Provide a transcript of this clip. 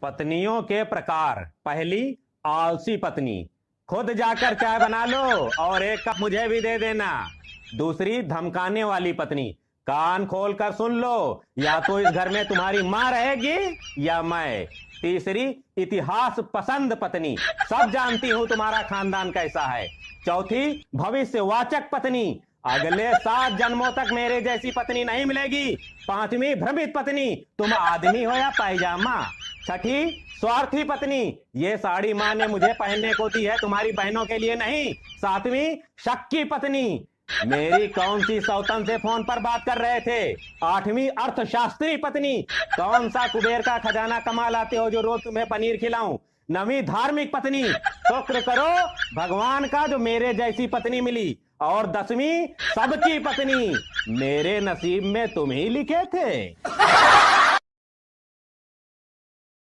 पत्नियों के प्रकार। पहली, आलसी पत्नी, खुद जाकर चाय बना लो और एक कप मुझे भी दे देना। दूसरी, धमकाने वाली पत्नी, कान खोल कर सुन लो, या तो इस घर में तुम्हारी मां रहेगी या मैं। तीसरी, इतिहास पसंद पत्नी, सब जानती हूं तुम्हारा खानदान कैसा है। चौथी, भविष्यवाचक पत्नी, अगले 7 जन्मों तक मेरे जैसी पत्नी नहीं मिलेगी। पांचवी, भ्रमित पत्नी, तुम आदमी हो या पायजामा। छठी, स्वार्थी पत्नी, ये साड़ी मां ने मुझे पहनने को दी है, तुम्हारी बहनों के लिए नहीं। सातवीं, शक्की पत्नी, मेरी कौन सी सौतन से फोन पर बात कर रहे थे। आठवीं, अर्थशास्त्री पत्नी, कौन सा कुबेर का खजाना कमा लाते हो जो रोज तुम्हें पनीर खिलाऊं। नवीं, धार्मिक पत्नी, शुक्र करो भगवान का जो मेरे जैसी पत्नी मिली। और 10वीं, सबकी पत्नी, मेरे नसीब में तुम ही लिखे थे।